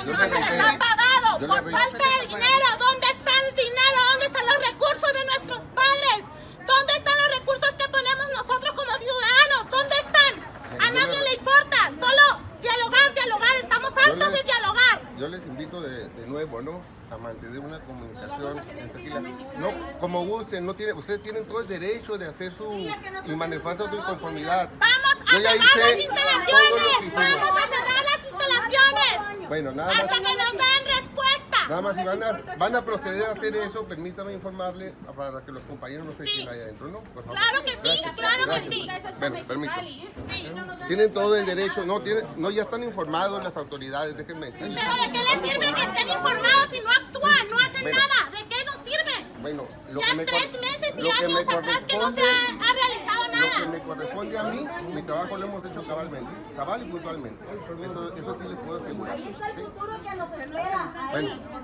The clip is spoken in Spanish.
no se les ha pagado por falta de dinero. ¿Dónde está el dinero? ¿Dónde están los recursos de nuestros padres? ¿Dónde están los recursos que ponemos nosotros como ciudadanos? ¿Dónde están? A nadie le importa, solo dialogar, dialogar. Estamos hartos de dialogar. Yo les invito de nuevo, ¿no?, a mantener una comunicación tranquila. No, como gusten, ustedes tienen todo el derecho de hacer y manifestar su inconformidad. Vamos a cerrar las instalaciones. Vamos a cerrar las instalaciones. Bueno, nada más. Hasta que nos den respuesta. Nada más, si van a proceder a hacer eso, permítame informarle para que los compañeros no se queden ahí adentro, ¿no? Por favor. Claro que sí, claro que sí. Bueno, permiso. Sí. Tienen todo el derecho, no, ya están informados las autoridades, déjenme decirles. Pero ¿de qué les sirve que estén informados si no actúan, no hacen nada? ¿De qué nos sirve? Bueno, ya 3 meses y años atrás que no se ha realizado nada. Lo que me corresponde a mí, mi trabajo lo hemos hecho cabalmente, cabal y puntualmente. Eso sí les puedo asegurar. Ahí está el futuro que nos espera. Ahí. Bueno.